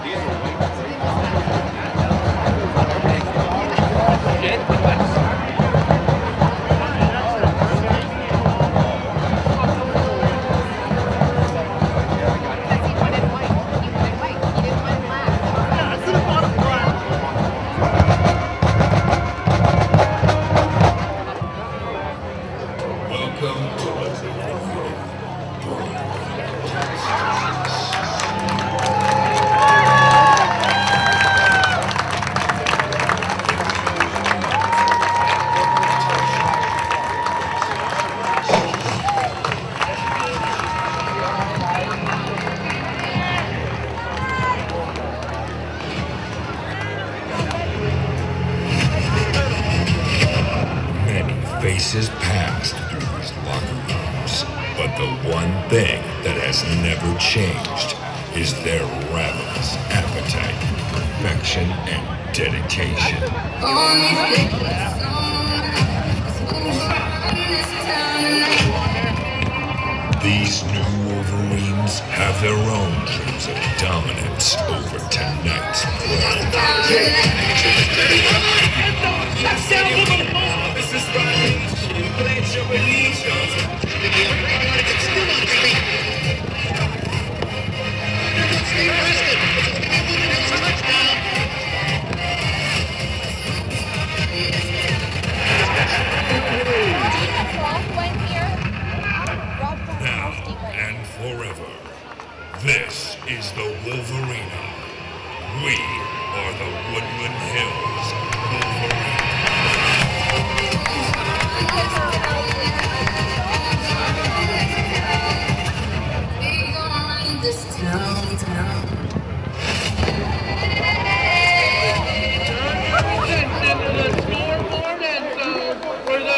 Faces passed through these locker rooms, but the one thing that has never changed is their ravenous appetite for perfection and dedication. These new Wolverines have their own dreams of dominance over tonight's play. Now and forever, this is the Wolverina. We are the Woodland Hills Wolverines. Attention to the scoreboard end zone for the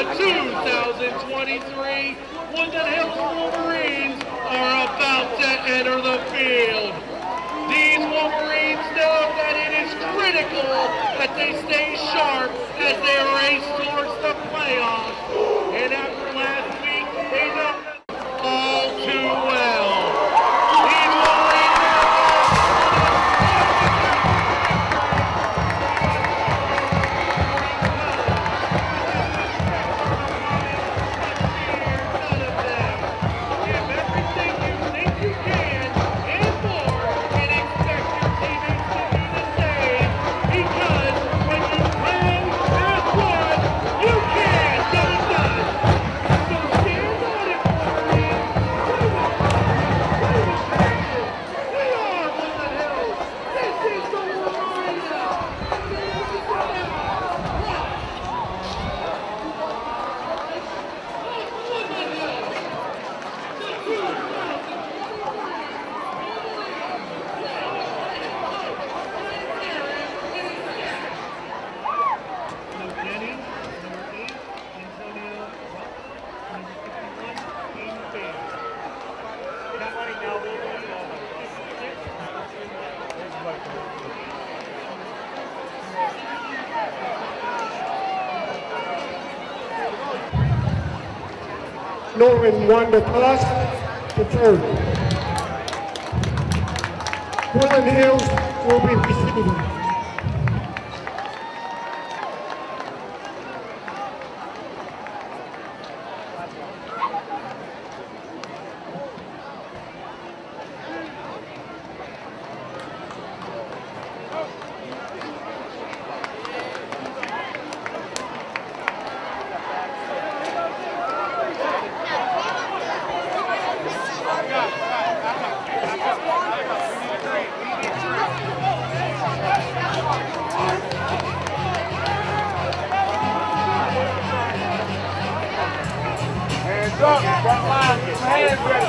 2023 Woodland Hills Wolverines are about to enter the field. These Wolverines know that it is critical that they stay sharp as they race towards the playoffs. And after last week, they know all too well. These Wolverines give everything you think you can and more, and expect your teammates to do the same. Because when you play as one, you can get it done. So stand on it, Wolverines. Play with passion. We are Woodland Hills. This is the Wolverina. Norman won the toss to third. Woodland Hills will be receiving. Up, front line, get your hands ready.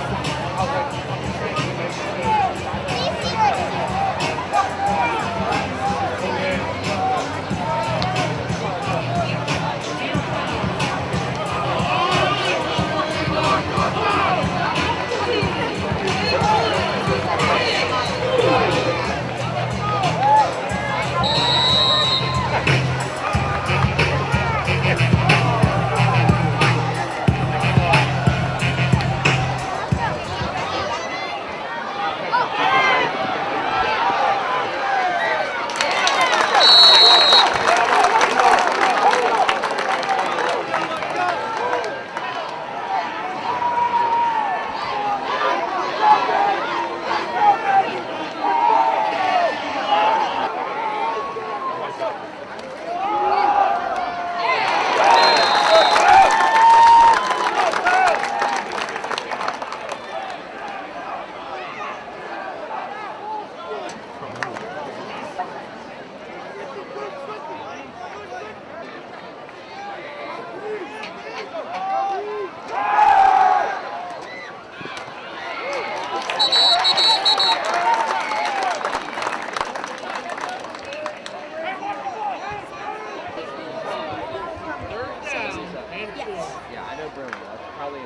Yeah, I know Bruno. That's probably.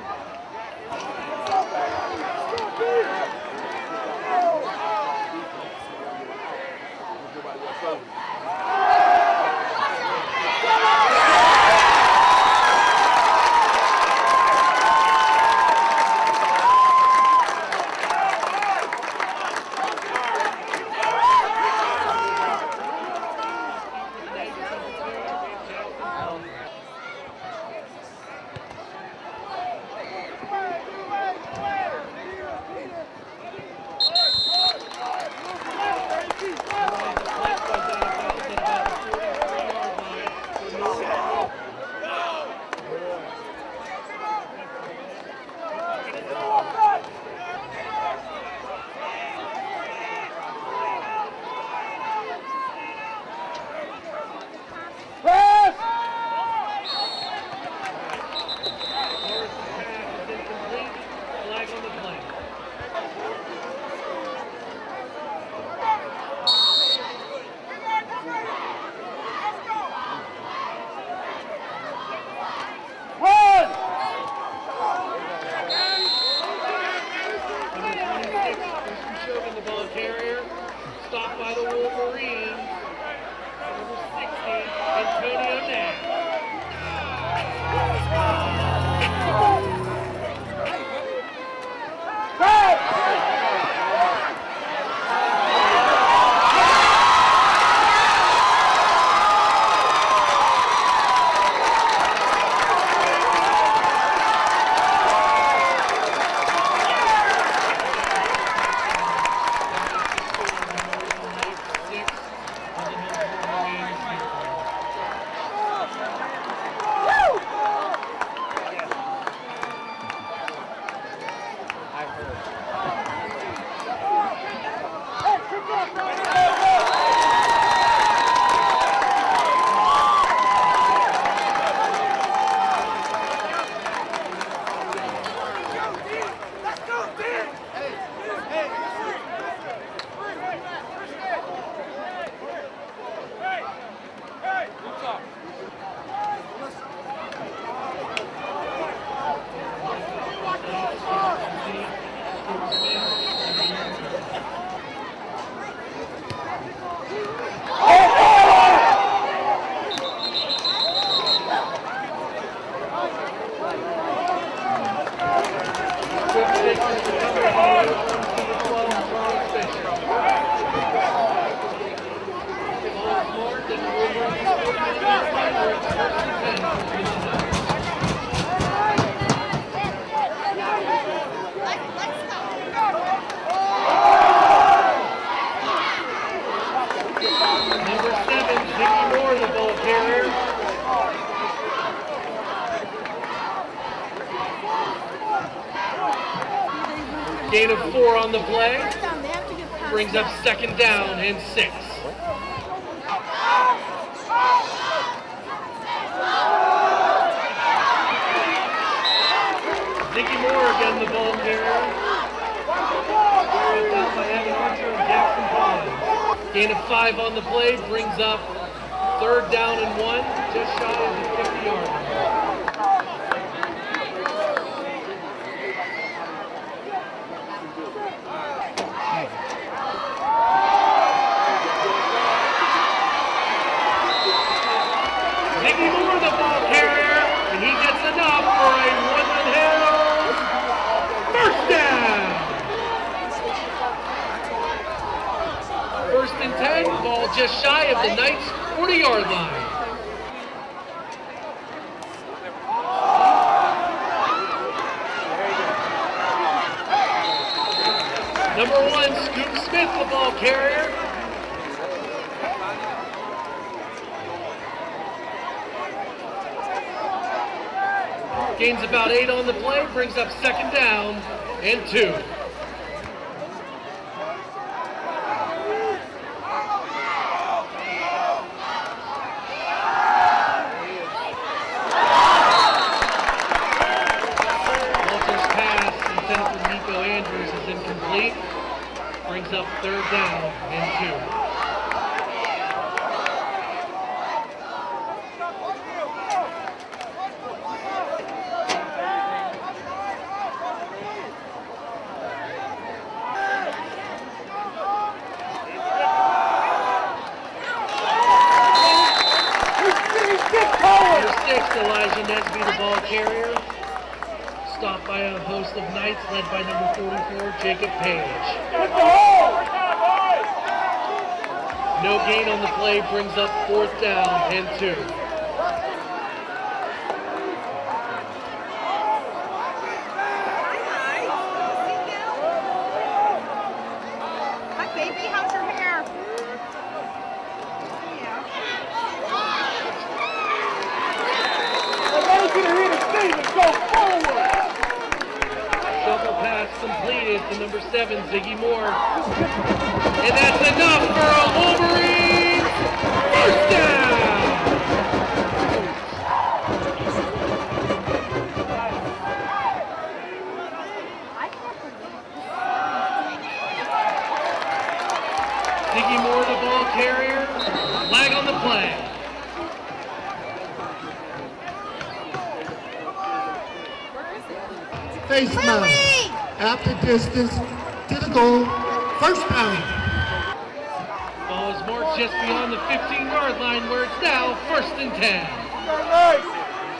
Stopped by the Wolverines. Number 60, Antonio Nash. Number 7, Dickie Moore, the ball carrier. Gain of 4 on the play. Brings up 2nd down and 6. Dickie Moore again, the ball carrier. Brought down by Evan Archer and Jackson Bond. Gain of 5 on the play, brings up 3rd down and 1, just shy of the 50-yard line. Dickie Moore, the ball carrier, and he gets enough for a Woodland Hills first down. 1st and 10, ball just shy of the Knights' 40-yard line. Number 1, Scoop Smith, the ball carrier. Gains about 8 on the play, brings up 2nd down and 2. third down and 2. Elijah Nesby, the ball carrier, stopped by a host of Knights led by number 44, Jacob Page. No gain on the play brings up fourth down and 2. Hi, baby. How's your hair? Shuffle pass completed to number 7, Ziggy Moore. And that's enough for a Wolverine first down! Ziggy Moore, the ball carrier. Flag on the play. Face mask. After distance to the goal. First down. Ball is marked just beyond the 15-yard line where it's now first and 10.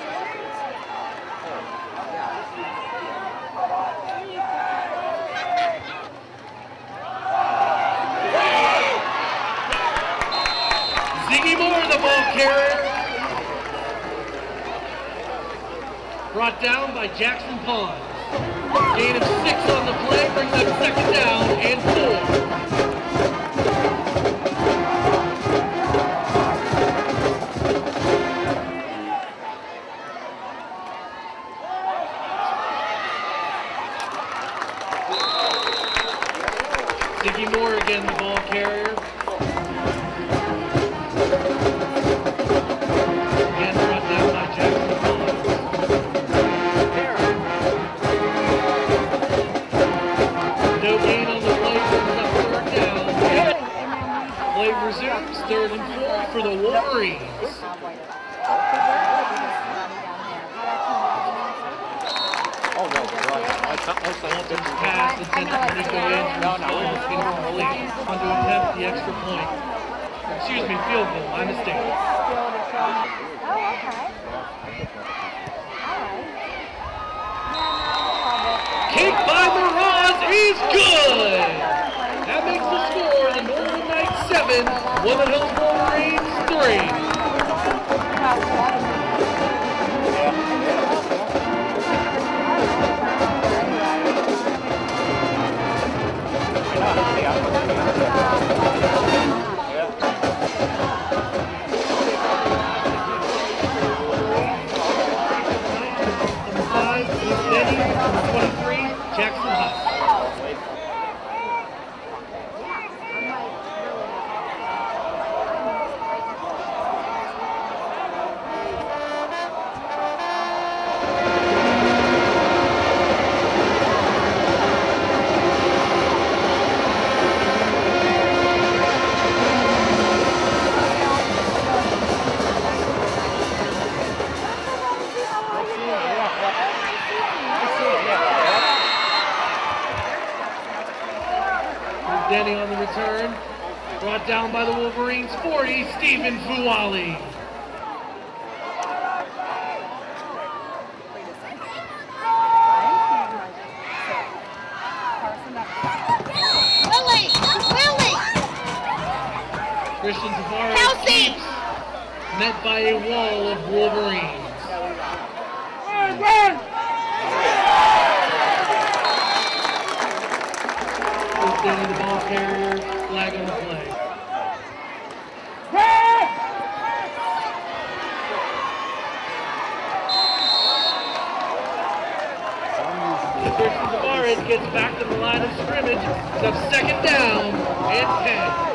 Ziggy Moore, the ball carrier. Brought down by Jackson Pond. Gain of 6 on the play brings up second down and 4. Ziggy Moore again, the ball carrier. Again brought down by Jackson Pond. No gain on the play, brings up third down. Play resumes, third and 4 for the Wolverines. Walton's pass intended to go in. Almost incomplete. On to attempt the extra point. Excuse me, field goal. My mistake. Oh, okay. Kick by Miraz is good! That makes the score the Northern Knights 7, Woodland Hills Wolverines 3. Number 5, Luke Denny. Number 23, Jackson Huff. Denny on the return. Brought down by the Wolverines 40, Stephen Fuali. Christian Tavares keeps, met by a wall of Wolverines. Denny, the ball carrier, flag on the play. Christian Tavares gets back to the line of scrimmage. It's up second down and 10.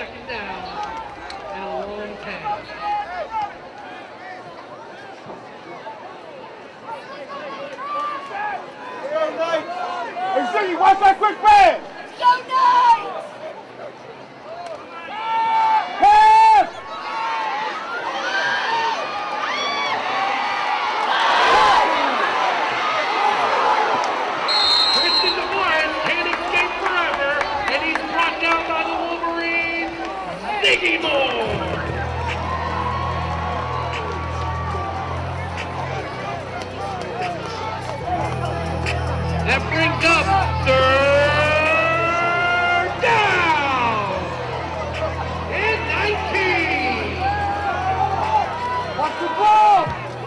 second down and a long pass. Hey, Ziggy, watch that quick pass! Go Knights! Pass! Christian DeVoren can't escape forever, and he's brought down by the Wolverines. Ziggy Moore! That brings up third down and 19. Watch the ball!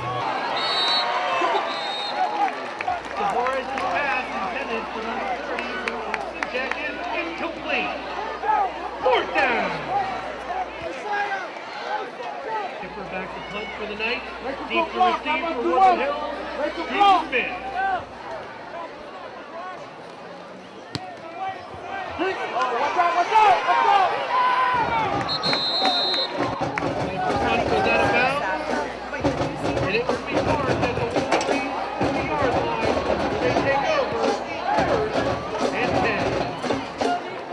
DeVoren's pass intended for number 30. Check is incomplete. Fourth down. Skipper back to punt for the Knights. Deep to receive for Woodland Hills. Drew Smith. Watch out! Punt goes out of bounds, and it will be marked at the Wolverines 20-yard line where they take over first and 10.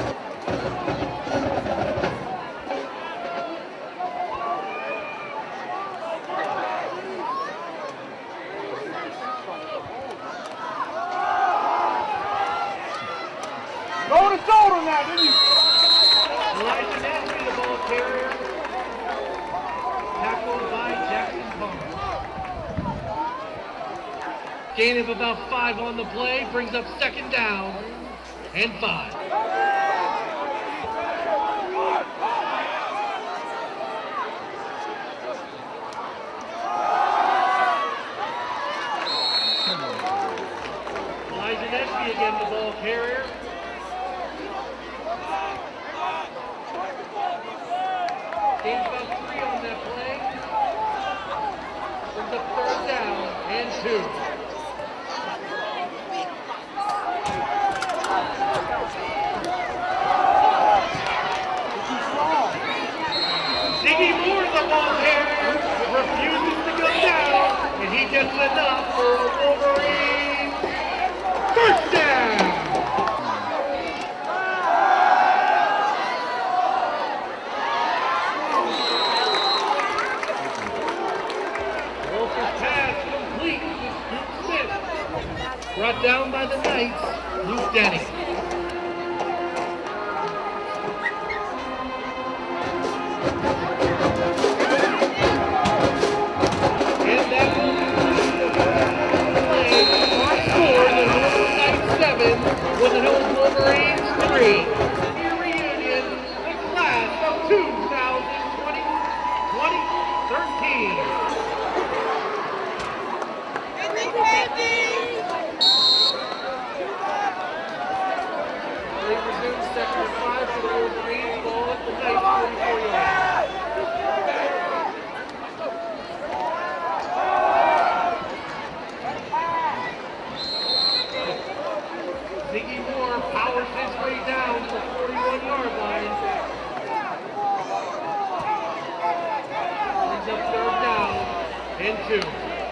Go to shoulder now, didn't you? Elijah Nesby, the ball carrier, tackled by Jackson Palmer. Gain of about 5 on the play brings up second down and 5. Elijah Nesby again, the ball carrier. Gains about 3 on that play. Brings up third down and 2. Ziggy Moore, the ball carrier, refuses to go down, and he gets enough for a Wolverine first down. Wolf's pass complete to Drew Smith. Brought down by the Knights, Luke Denny. And that will play our score, the Northern Knights 7, Woodland Hills Wolverines 3. Year reunion, the class of 2013. They resume second and 5 for the Wolverines, ball at the Knights 44 yards. Ziggy Moore powers his way down to the 41-yard line. Brings up third down and 2.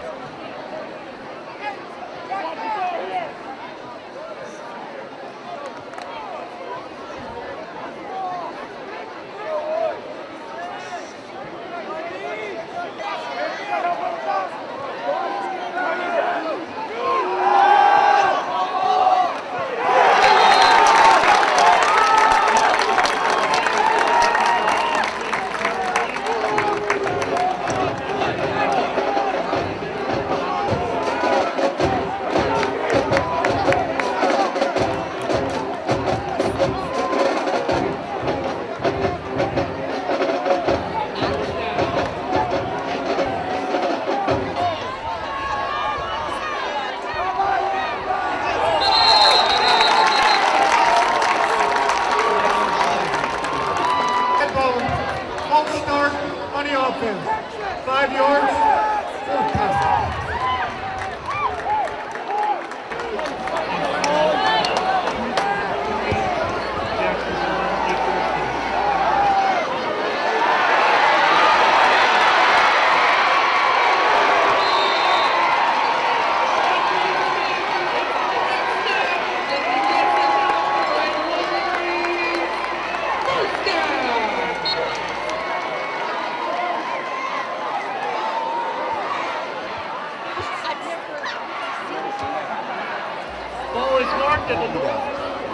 False start on the offense. 5 yards, fourth down. Jackson's on 8-13. at the north.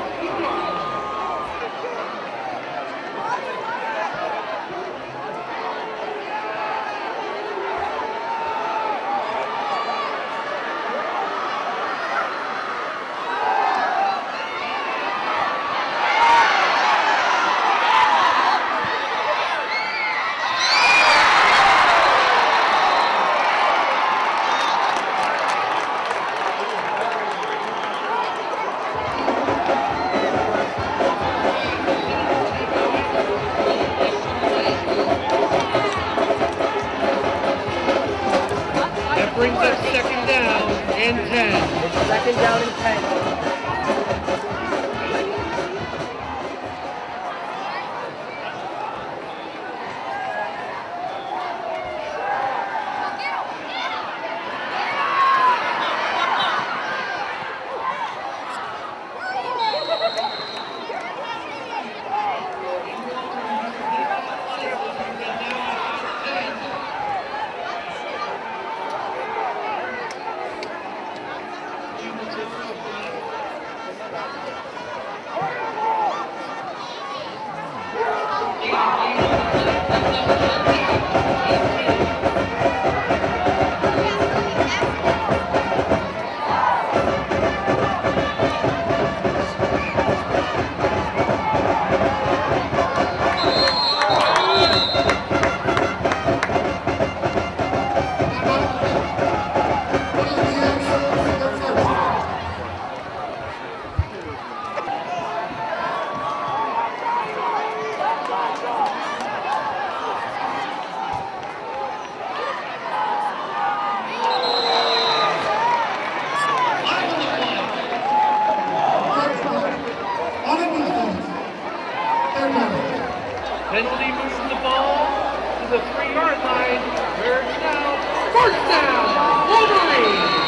That brings up second down and 10. It's second down and 10. Penalty moves the ball to the 3-yard line, where it's now first down, Wolverines!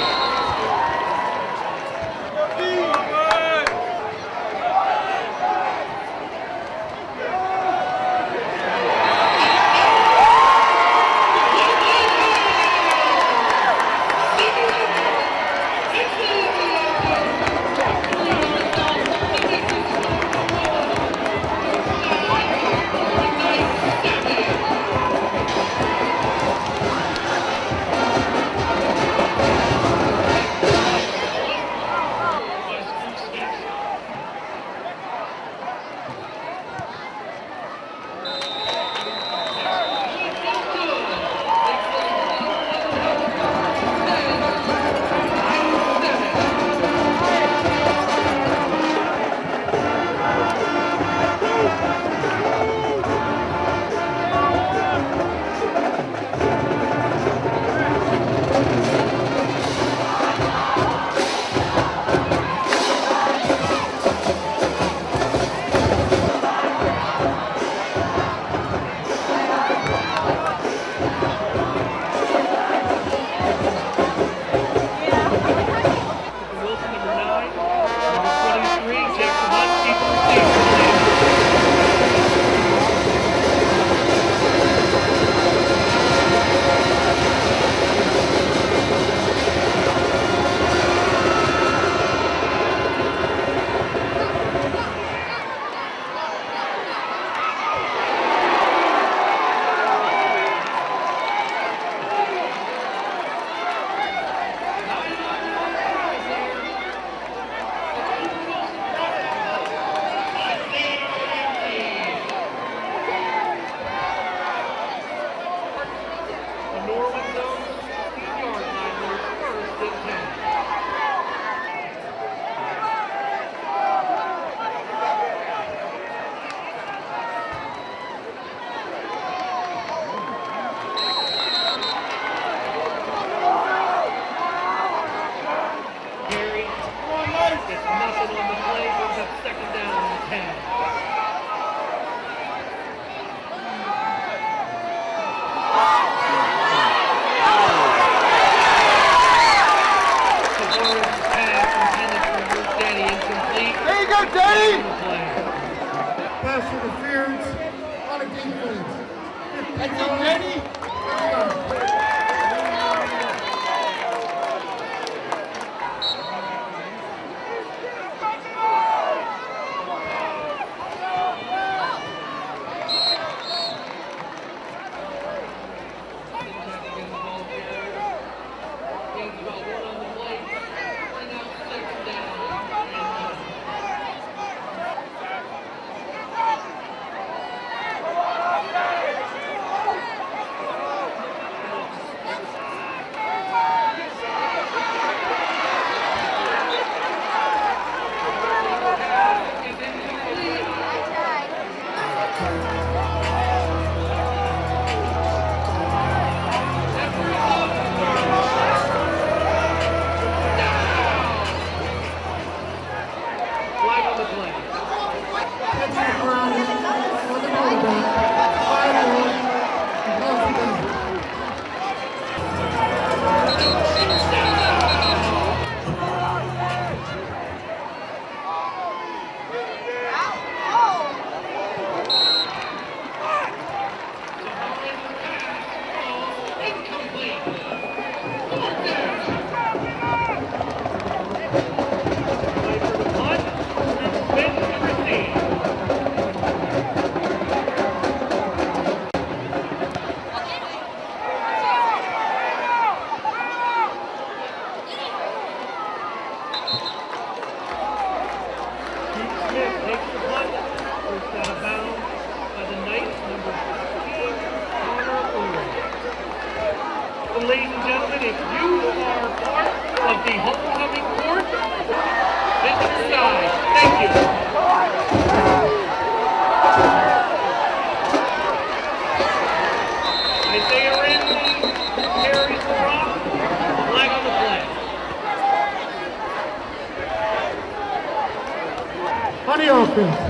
Pass interference on a defense. That's it, Jenny. gentlemen, if you are part of the homecoming court, this is your side. Thank you. Isaiah Ramsey carries the rock. Flag on the play. On the offense.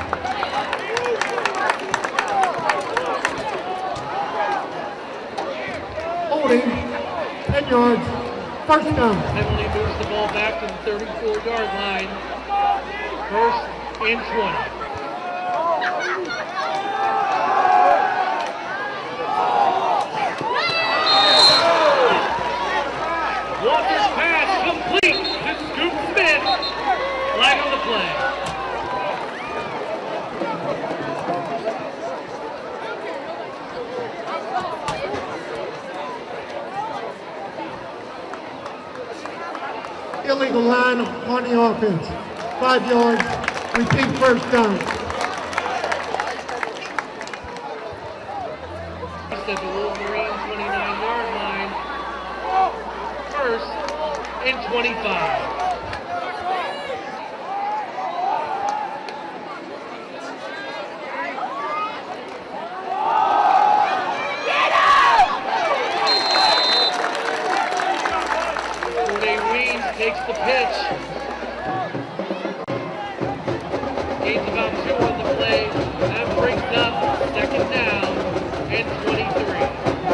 Holding, 10 yards, first down. Penalty moves the ball back to the 34-yard line. First and 20. Walker's pass complete to Scoop Smith. Flag on the play. Illegal line on the offense. 5 yards, repeat first down. At the Wolverine 29-yard line. First and 25. Takes the pitch. Gains about 2 on the play. That brings up second down and 23.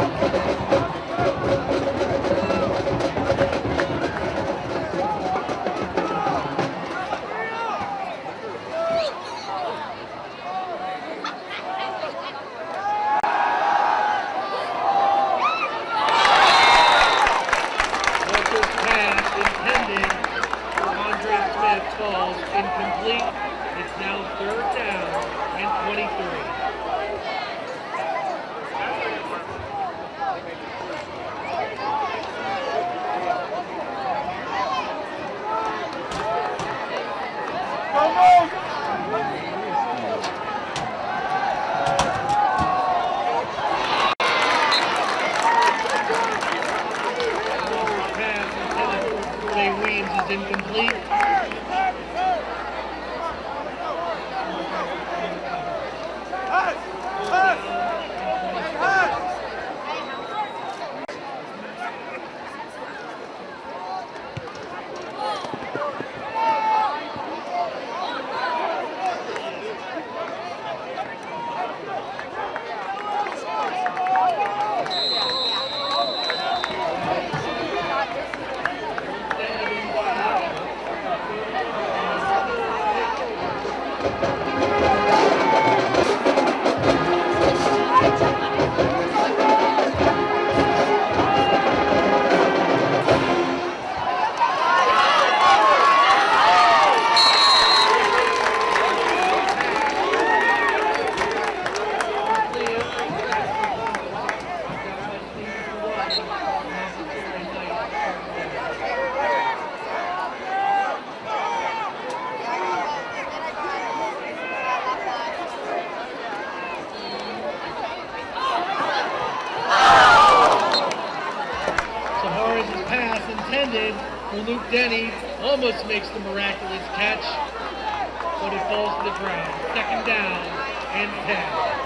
Falls incomplete. It's now third down and 23. Pass intended for Weems is incomplete. Well, Luke Denny almost makes the miraculous catch, but it falls to the ground. Second down and 10.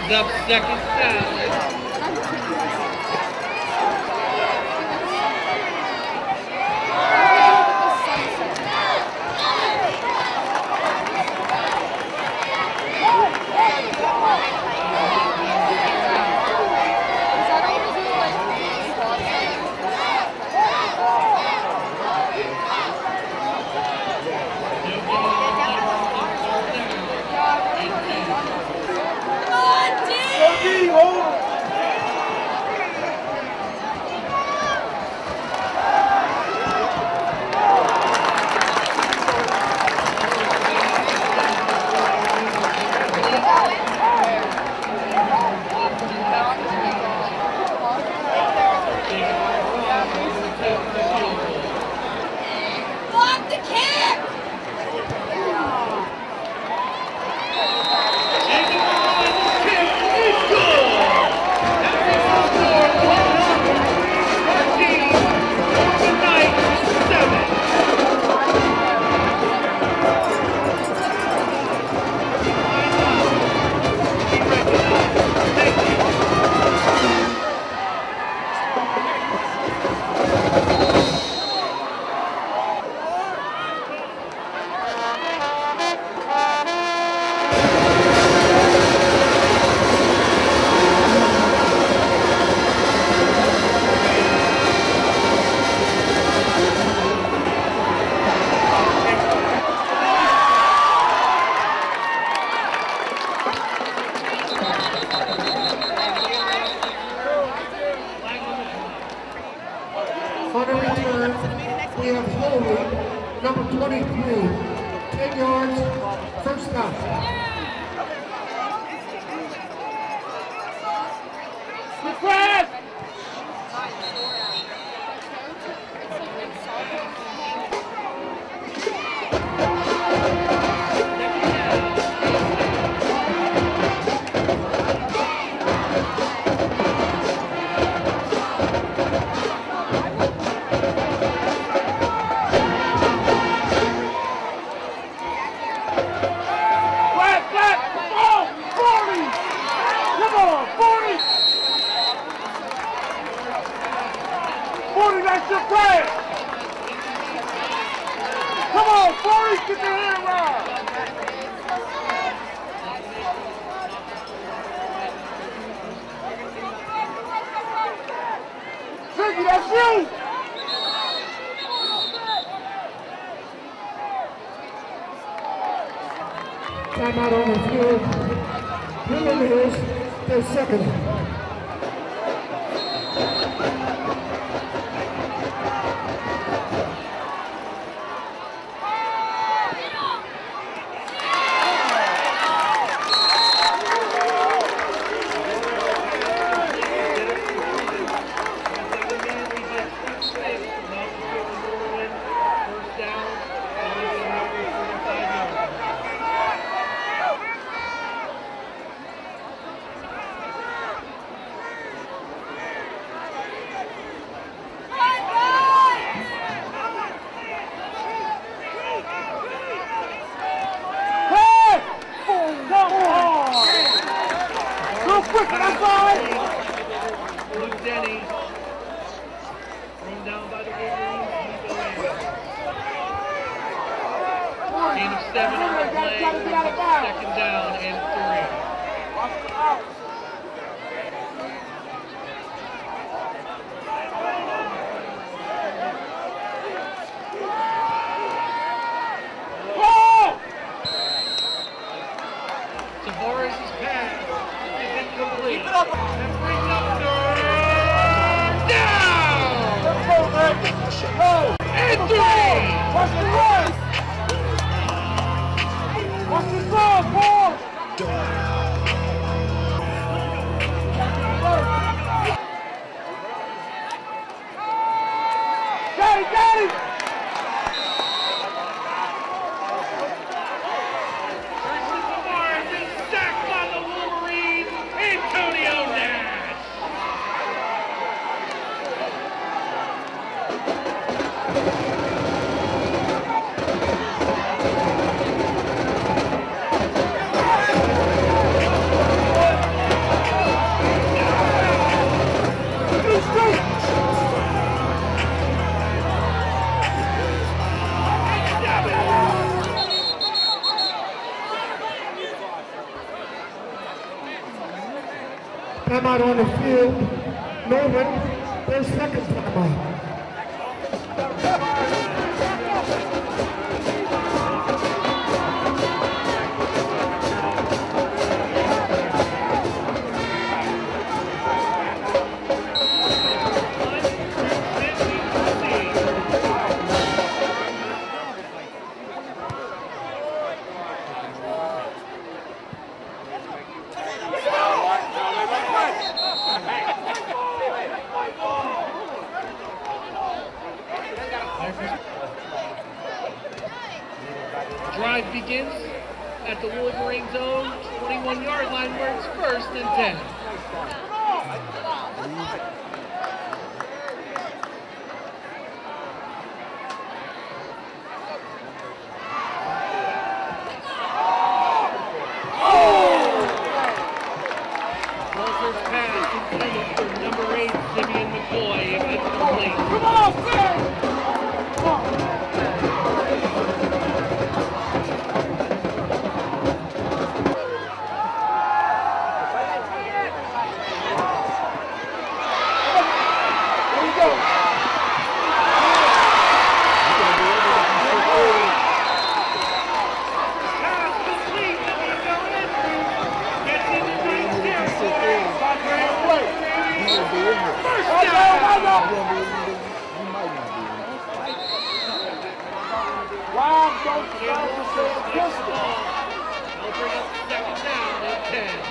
up second down. Block the kick! On a return, we have holding number 23, 10 yards, first down. Press! That's your play! Come on, 40, get your hand around! Tricky, that's you! Timeout on the field. William Hills, their second. Luke Denny, thrown down by the Wolverines. Gain of 7 on the play, second down and 3. Tavares' pass is incomplete. That brings up down! And 3! Watch the run! Watch the run, Paul! Got it! Timeout on the field. Norman, their second timeout. Drive begins at the Wolverine zone, 21-yard line where it's 1st and 10. Walter's pass intended for number 8, Simeon McCoy. It's complete. Come on, Sam! Come on. They'll bring up second down at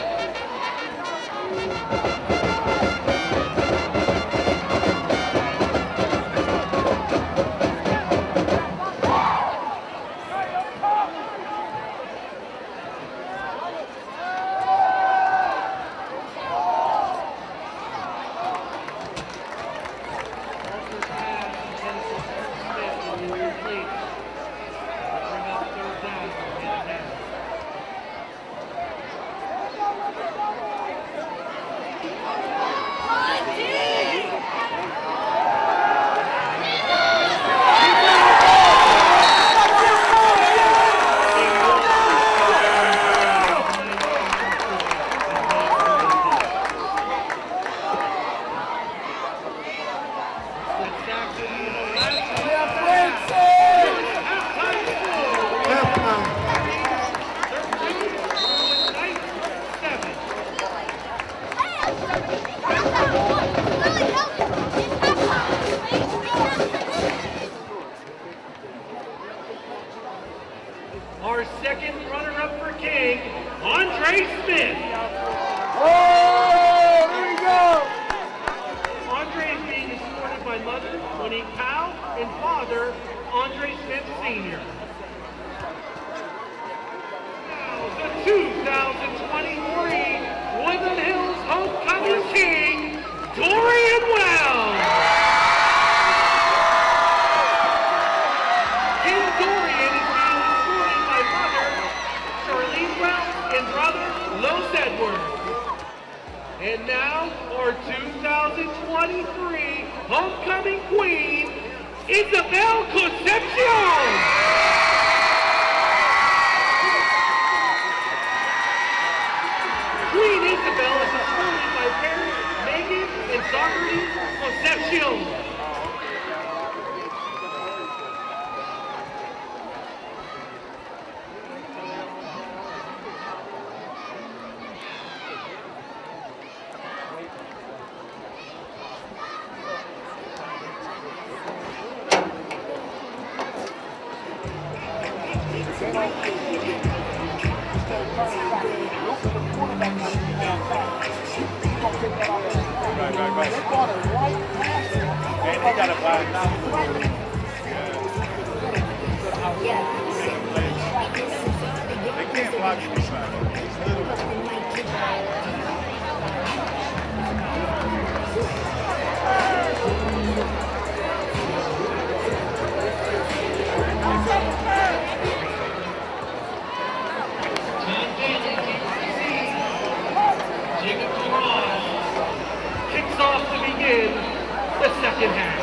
10. Our second runner-up for King, Andre Smith. Oh, there we go. Andre is being escorted by mother, Monique Powell, and father, Andre Smith Sr. Now, the 2023 Woodland Hills Homecoming King, Dorian Wells. King Dorian is being escorted by mother, Charlene Wells, and brother, Los Edwards. And now, our 2023 Homecoming Queen, Isabel Concepcion! Queen Isabel is escorted by parents Megan and Socrates Concepcion. And they got it wide now. They can't block it this time. John Bailey keeps the seat. Jacob Durand kicks off to begin the second half.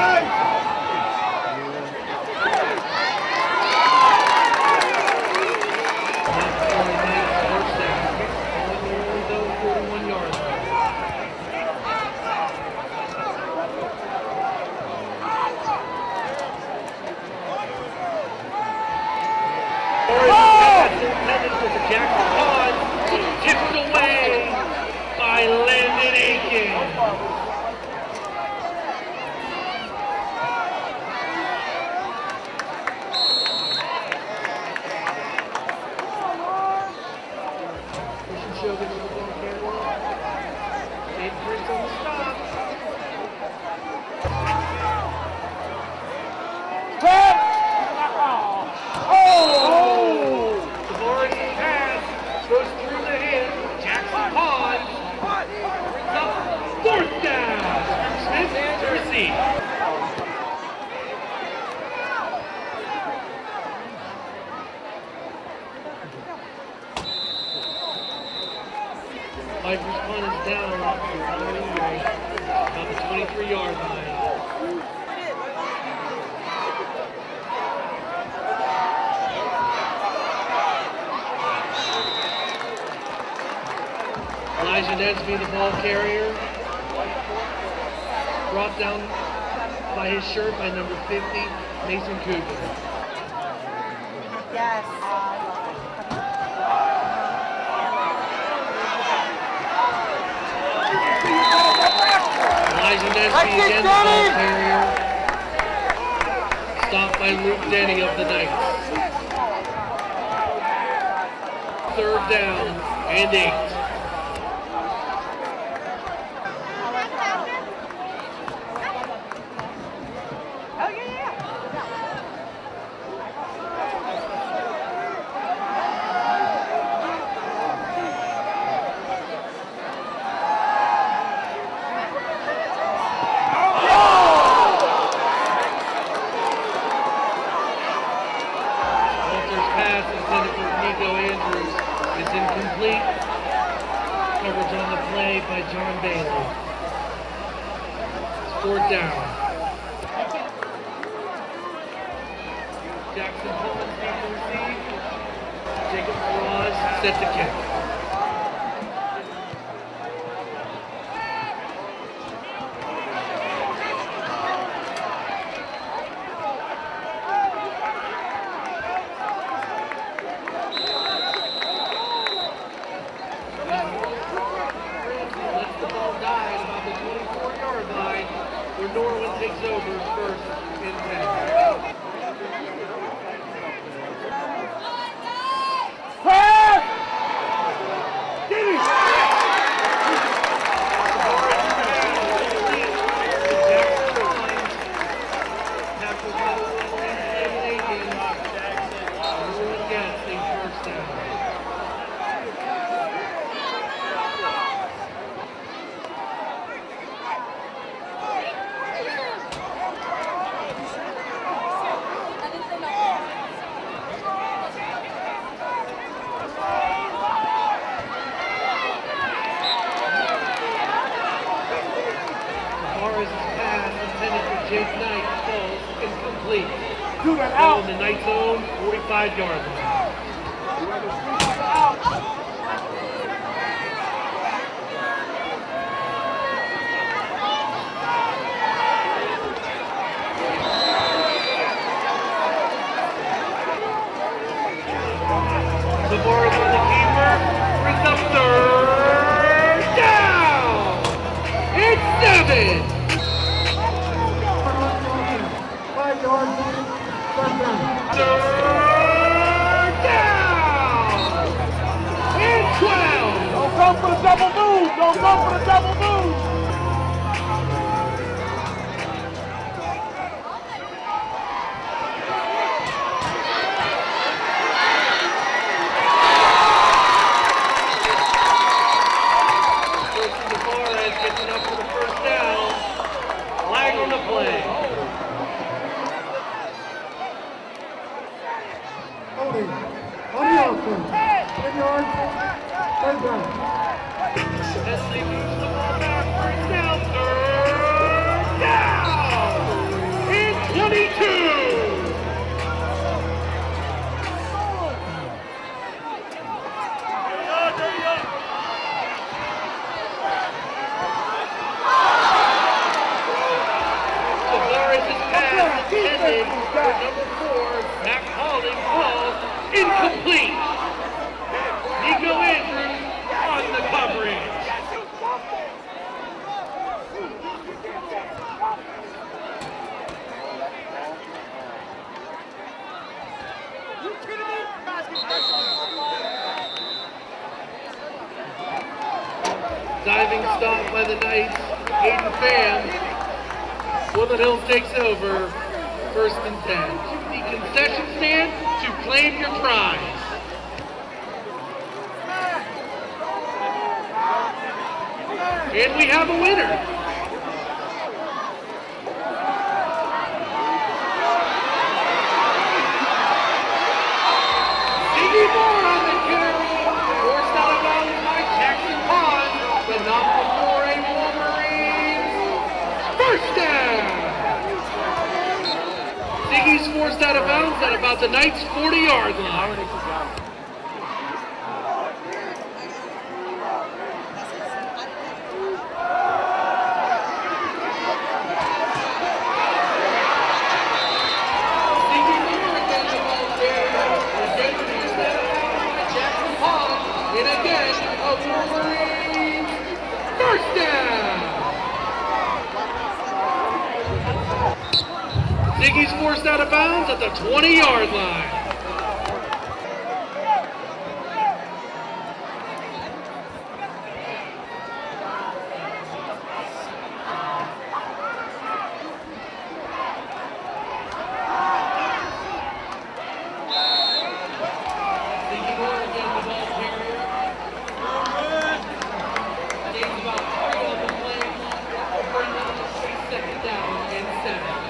Jackson Pond tipped away by Landon Aiken. Christian Shogun on the ball carrier. Dave Chris on the stop. Tavares' pass goes through the hands of Jackson Pond. Brings up fourth down. Smith to receive. Piper's punt is down about the 23-yard line. Elijah Nesby, the ball carrier, brought down by his shirt by number 50, Mason Cooper. Yes. Elijah Nesby again, the ball carrier, stopped by Luke Denny of the Knights. Third down and 8. Oh, yeah. Walter's pass intended for Nico Andrews is incomplete. Coverage on the play by John Bailey. It's fourth down. Jackson Pond set to receive. Jacob Ross set to kick. Lets the ball die at about the 24-yard line, where Norwin takes over first and 10. Jake Knight falls incomplete. Ball in the Knights' own 45-yard line. Tavares on the keeper, brings up third down. It's 7. 5 yards, third down. Third pass intended for number 4, Zach Holding, falls incomplete. Nico Andrews on the coverage. Diving stop by the Knights, Aiden Pham. Woodland Hills takes over, 1st and 10. The concession stand to claim your prize. And we have a winner. Ziggy Moore on the carry, forced out of bounds by Jackson Pond, but not before a Wolverines. 1st down. Ziggy's forced out of bounds at about the Knights' 40-yard line. And again, a Wolverines 1st down. Ziggy's forced out of bounds at the 20-yard line. Ziggy Moore again, the ball carrier. Takes about 3 of the play, bring up a 2nd down and 7.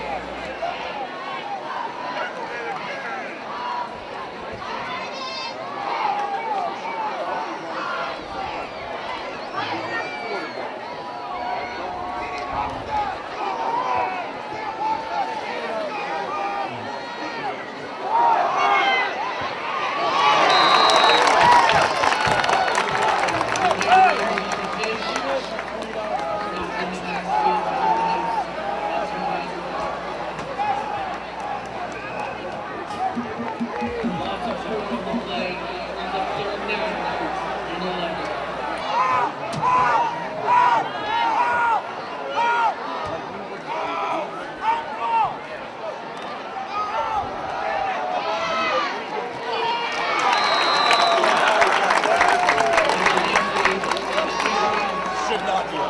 Lots of four on the play, brings up 3rd down and 11. Should not be.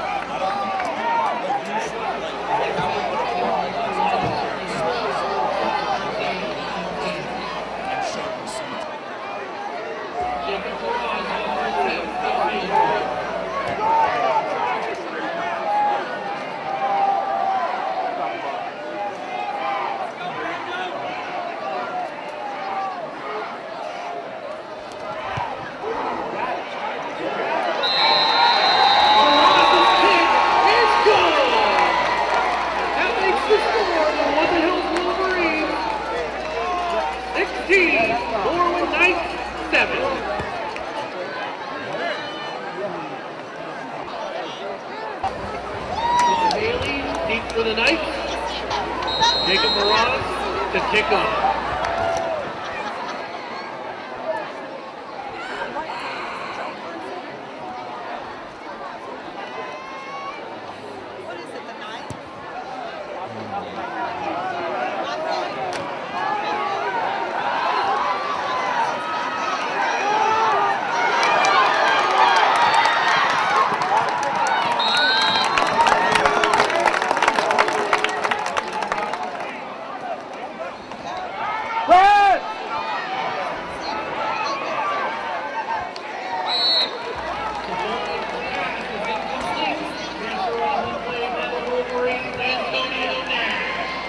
Norwood Knights 7. Bailey deep for the Knights. Jacob Morales to kick off. What is it, the 9? Antonio Nash.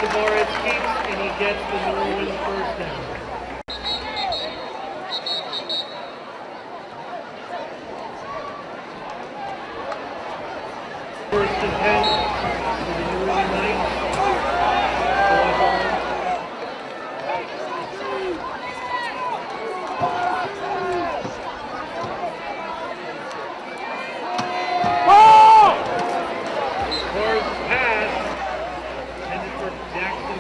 Tavares keeps, and he gets the New Orleans first down. First and 10 for the New Orleans Knights. Tavares pass intended for Jackson